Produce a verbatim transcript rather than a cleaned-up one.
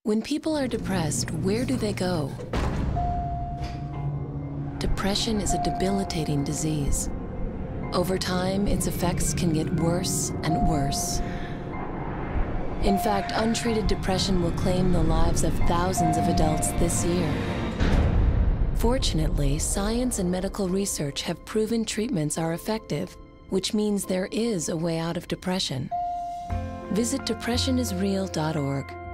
When people are depressed, where do they go? Depression is a debilitating disease. Over time, its effects can get worse and worse. In fact, untreated depression will claim the lives of thousands of adults this year. Fortunately, science and medical research have proven treatments are effective, which means there is a way out of depression. Visit depression is real dot org.